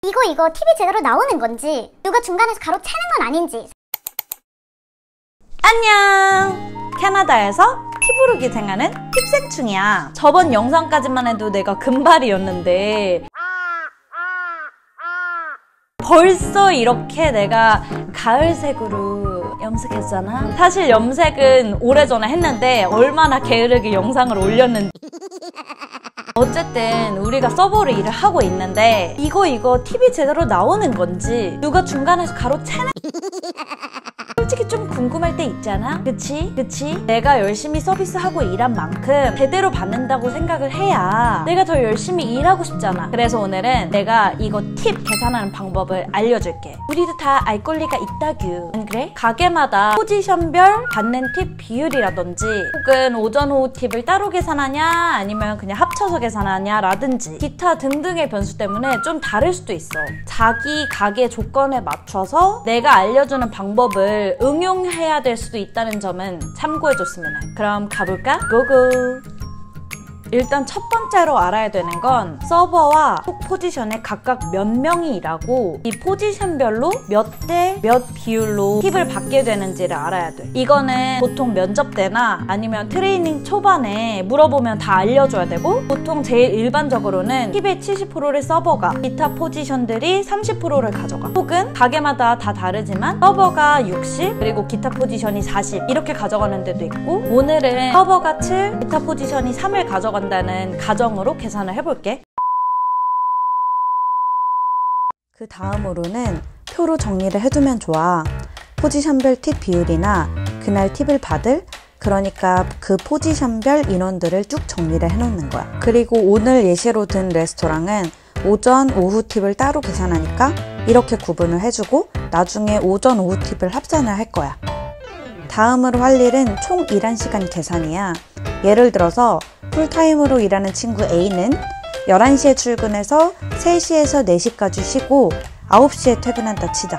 이거 팁이 제대로 나오는 건지, 누가 중간에서 가로채는 건 아닌지. 안녕! 캐나다에서 팁으로 기생하는 팁생충이야. 저번 영상까지만 해도 내가 금발이었는데 벌써 이렇게 내가 가을색으로 염색했잖아? 사실 염색은 오래전에 했는데 얼마나 게으르게 영상을 올렸는지. 어쨌든 우리가 서버로 일을 하고 있는데 이거 팁이 제대로 나오는 건지, 누가 중간에서 가로채는 솔직히 좀 궁금할 때 있잖아? 그치? 내가 열심히 서비스하고 일한 만큼 제대로 받는다고 생각을 해야 내가 더 열심히 일하고 싶잖아. 그래서 오늘은 내가 이거 팁 계산하는 방법을 알려줄게. 우리도 다 알 권리가 있다규. 안 그래? 가게마다 포지션별 받는 팁 비율이라든지, 혹은 오전 오후 팁을 따로 계산하냐 아니면 그냥 합쳐서 계산하냐 라든지 기타 등등의 변수 때문에 좀 다를 수도 있어. 자기 가게 조건에 맞춰서 내가 알려주는 방법을 응용해야 될 수도 있다는 점은 참고해줬으면 해. 그럼 가볼까? 고고! 일단 첫 번째로 알아야 되는 건 서버와 톡 포지션에 각각 몇 명이 일하고 이 포지션별로 몇 대 몇 비율로 팁을 받게 되는지를 알아야 돼. 이거는 보통 면접 때나 아니면 트레이닝 초반에 물어보면 다 알려줘야 되고, 보통 제일 일반적으로는 팁의 70%를 서버가, 기타 포지션들이 30%를 가져가. 혹은 가게마다 다 다르지만 서버가 60, 그리고 기타 포지션이 40 이렇게 가져가는 데도 있고, 오늘은 서버가 7, 기타 포지션이 3을 가져간다는 가정으로 계산을 해볼게. 그 다음으로는 표로 정리를 해두면 좋아. 포지션별 팁 비율이나 그날 팁을 받을, 그러니까 그 포지션별 인원들을 쭉 정리를 해놓는 거야. 그리고 오늘 예시로 든 레스토랑은 오전, 오후 팁을 따로 계산하니까 이렇게 구분을 해주고 나중에 오전, 오후 팁을 합산을 할 거야. 다음으로 할 일은 총 일한 시간 계산이야. 예를 들어서 풀타임으로 일하는 친구 A는 11시에 출근해서 3시에서 4시까지 쉬고 9시에 퇴근한다 치자.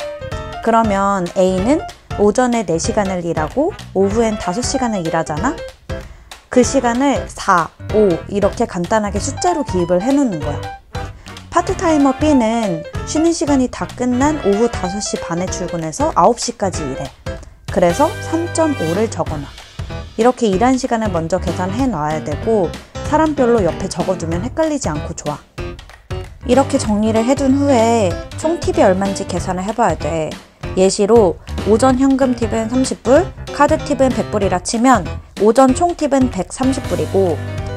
그러면 A는 오전에 4시간을 일하고 오후엔 5시간을 일하잖아? 그 시간을 4, 5 이렇게 간단하게 숫자로 기입을 해놓는 거야. 파트타이머 B는 쉬는 시간이 다 끝난 오후 5시 반에 출근해서 9시까지 일해. 그래서 3.5를 적어놔. 이렇게 일한 시간을 먼저 계산해 놔야 되고, 사람별로 옆에 적어두면 헷갈리지 않고 좋아. 이렇게 정리를 해둔 후에 총 팁이 얼마인지 계산을 해봐야 돼. 예시로 오전 현금 팁은 30불, 카드 팁은 100불이라 치면 오전 총 팁은 130불이고,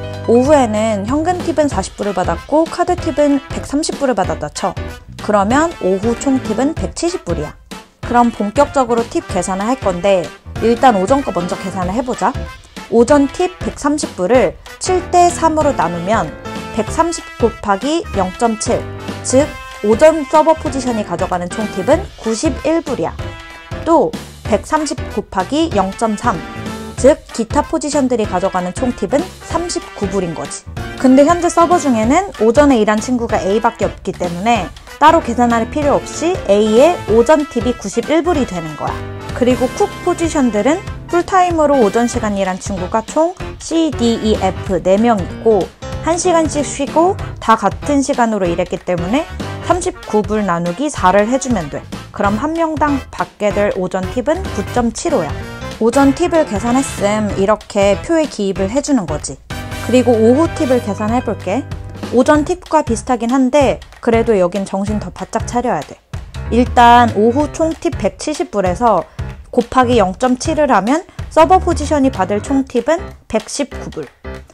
오후에는 현금 팁은 40불을 받았고 카드 팁은 130불을 받았다 쳐. 그러면 오후 총 팁은 170불이야. 그럼 본격적으로 팁 계산을 할 건데, 일단 오전 거 먼저 계산을 해보자. 오전 팁 130불을 7대 3으로 나누면 130 곱하기 0.7, 즉 오전 서버 포지션이 가져가는 총 팁은 91불이야. 또 130 곱하기 0.3, 즉 기타 포지션들이 가져가는 총 팁은 39불인 거지. 근데 현재 서버 중에는 오전에 일한 친구가 A밖에 없기 때문에 따로 계산할 필요 없이 A의 오전 팁이 91불이 되는 거야. 그리고 쿡 포지션들은 풀타임으로 오전 시간 일한 친구가 총 C, D, E, F 4명 있고 1시간씩 쉬고 다 같은 시간으로 일했기 때문에 39불 나누기 4를 해주면 돼. 그럼 한 명당 받게 될 오전 팁은 9.75야. 오전 팁을 계산했음 이렇게 표에 기입을 해주는 거지. 그리고 오후 팁을 계산해볼게. 오전 팁과 비슷하긴 한데 그래도 여긴 정신 더 바짝 차려야 돼. 일단 오후 총 팁 170불에서 곱하기 0.7을 하면 서버 포지션이 받을 총 팁은 119불.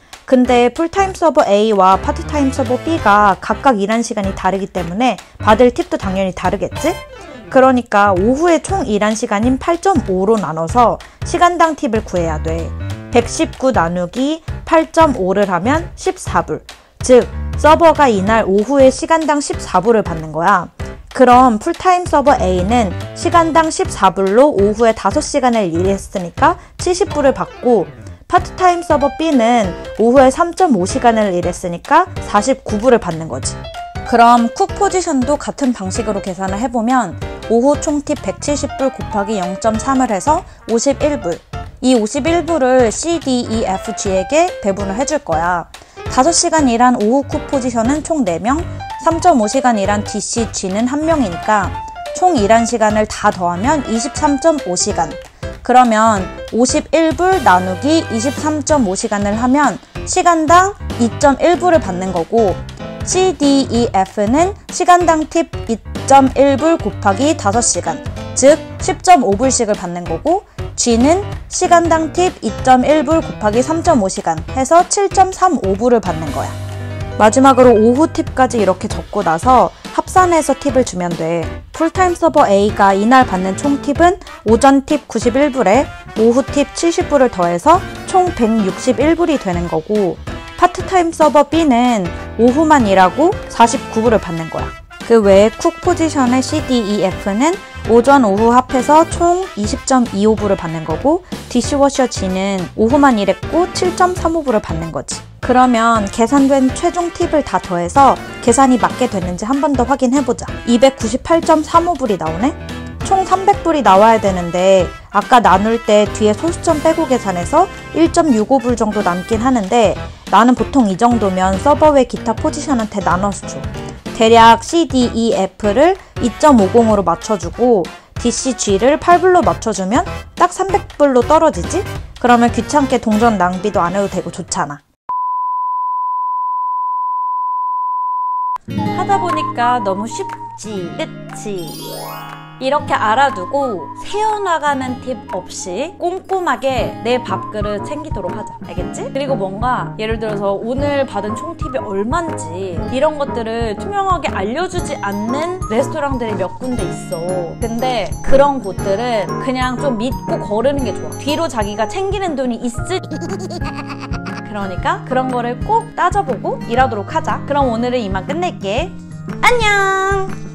근데 풀타임 서버 A와 파트타임 서버 B가 각각 일한 시간이 다르기 때문에 받을 팁도 당연히 다르겠지? 그러니까 오후에 총 일한 시간인 8.5로 나눠서 시간당 팁을 구해야 돼. 119 나누기 8.5를 하면 14불. 즉 서버가 이날 오후에 시간당 14불을 받는 거야. 그럼 풀타임 서버 A는 시간당 14불로 오후에 5시간을 일했으니까 70불을 받고, 파트타임 서버 B는 오후에 3.5시간을 일했으니까 49불을 받는 거지. 그럼 쿡 포지션도 같은 방식으로 계산을 해보면 오후 총 팁 170불 곱하기 0.3을 해서 51불. 이 51불을 C, D, E, F, G에게 배분을 해줄 거야. 5시간 일한 오후 쿡 포지션은 총 4명, 3.5시간이란 DC, G는 한 명이니까 총 일한 시간을 다 더하면 23.5시간. 그러면 51불 나누기 23.5시간을 하면 시간당 2.1불을 받는 거고, C, D, E, F는 시간당 팁 2.1불 곱하기 5시간, 즉 10.5불씩을 받는 거고, G는 시간당 팁 2.1불 곱하기 3.5시간 해서 7.35불을 받는 거야. 마지막으로 오후 팁까지 이렇게 적고 나서 합산해서 팁을 주면 돼. 풀타임 서버 A가 이날 받는 총 팁은 오전 팁 91불에 오후 팁 70불을 더해서 총 161불이 되는 거고, 파트타임 서버 B는 오후만 일하고 49불을 받는 거야. 그 외에 쿡 포지션의 C, D, E, F는 오전, 오후 합해서 총 20.25불을 받는 거고, 디시워셔 G는 오후만 일했고 7.35불을 받는 거지. 그러면 계산된 최종 팁을 다 더해서 계산이 맞게 됐는지 한 번 더 확인해보자. 298.35불이 나오네? 총 300불이 나와야 되는데 아까 나눌 때 뒤에 소수점 빼고 계산해서 1.65불 정도 남긴 하는데, 나는 보통 이 정도면 서버 외 기타 포지션한테 나눠서 줘. 대략 C, D, E, F를 2.50으로 맞춰주고 DC, G를 8불로 맞춰주면 딱 300불로 떨어지지? 그러면 귀찮게 동전 낭비도 안 해도 되고 좋잖아. 하다 보니까 너무 쉽지, 그치? 이렇게 알아두고 새어나가는 팁 없이 꼼꼼하게 내 밥그릇 챙기도록 하자. 알겠지? 그리고 뭔가 예를 들어서 오늘 받은 총 팁이 얼만지 이런 것들을 투명하게 알려주지 않는 레스토랑들이 몇 군데 있어. 근데 그런 곳들은 그냥 좀 믿고 거르는 게 좋아. 뒤로 자기가 챙기는 돈이 있을 그러니까 그런 거를 꼭 따져보고 일하도록 하자. 그럼 오늘은 이만 끝낼게. 안녕!